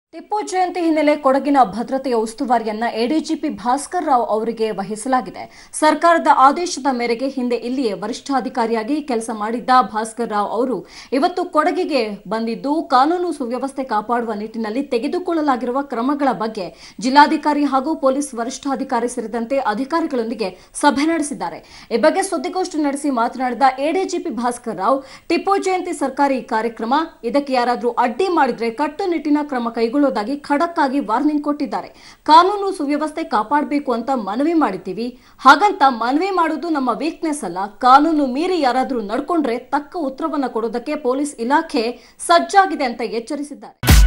ಟಿಪ್ಪು ಜಯಂತಿ ಹಿನ್ನೆಲೆ ಕೊಡಗಿನ ಭದ್ರತೆಯ ಉಸ್ತುವಾರಿಯನ್ನ ಎಡಿಜಿಪಿ ಭಾಸ್ಕರ್ ರಾವ್ ಅವರಿಗೆ ವಹಿಸಲಾಗಿದೆ. ಸರ್ಕಾರದ ಆದೇಶದ ಮೇರೆಗೆ ಹಿಂದೆ ಇಲ್ಲಿಯೇ ವರಿಷ್ಠಾಧಿಕಾರಿಯಾಗಿ ಕೆಲಸ ಮಾಡಿದ್ದ ಭಾಸ್ಕರ್ ರಾವ್ ಅವರು ಇವತ್ತು ಕೊಡಗಿಗೆ ಬಂದಿದ್ದು ಕಾನೂನು ಸುವ್ಯವಸ್ಥೆ ಕಾಪಾಡುವ ನಿಟ್ಟಿನಲ್ಲಿ ತೆಗೆದುಕೊಳ್ಳಲಾಗಿರುವ ಕ್ರಮಗಳ ಬಗ್ಗೆ ಜಿಲ್ಲಾಧಿಕಾರಿ ಹಾಗೂ ಪೊಲೀಸ್ ವರಿಷ್ಠಾಧಿಕಾರಿ ಸೇರಿದಂತೆ ಅಧಿಕಾರಿಗಳೊಂದಿಗೆ ಸಭೆ ನಡೆಸಿದ್ದಾರೆ. ಈ ಬಗ್ಗೆ ಸುದ್ದಿಗೋಷ್ಠಿ ನಡೆಸಿ ಮಾತನಾಡಿದ ಎಡಿಜಿಪಿ ಭಾಸ್ಕರ್ ರಾವ್, ಟಿಪ್ಪು ಜಯಂತಿ ಸರ್ಕಾರಿ ಕಾರ್ಯಕ್ರಮ, ಇದಕ್ಕೆ ಯಾರಾದರೂ ಅಡ್ಡಿ ಮಾಡಿದ್ರೆ ಕಟ್ಟುನಿಟ್ಟಿನ ಕ್ರಮ ಕೈಗೊಳ್ಳುವುದಾಗಿ ಖಡಕ್ ಆಗಿ ವಾರ್ನಿಂಗ್ ಕೊಟ್ಟಿದ್ದಾರೆ. ಕಾನೂನು ಸುವ್ಯವಸ್ಥೆ ಕಾಪಾಡಬೇಕು ಅಂತ ಮನವಿ ಮಾಡಿದ್ದೀವಿ. ಹಾಗಂತ ಮನವಿ ಮಾಡುವುದು ನಮ್ಮ ವೀಕ್ನೆಸ್ ಅಲ್ಲ. ಕಾನೂನು ಮೀರಿ ಯಾರಾದರೂ ನಡ್ಕೊಂಡ್ರೆ ತಕ್ಕ ಉತ್ತರವನ್ನ ಕೊಡೋದಕ್ಕೆ ಪೊಲೀಸ್ ಇಲಾಖೆ ಸಜ್ಜಾಗಿದೆ ಅಂತ ಎಚ್ಚರಿಸಿದ್ದಾರೆ.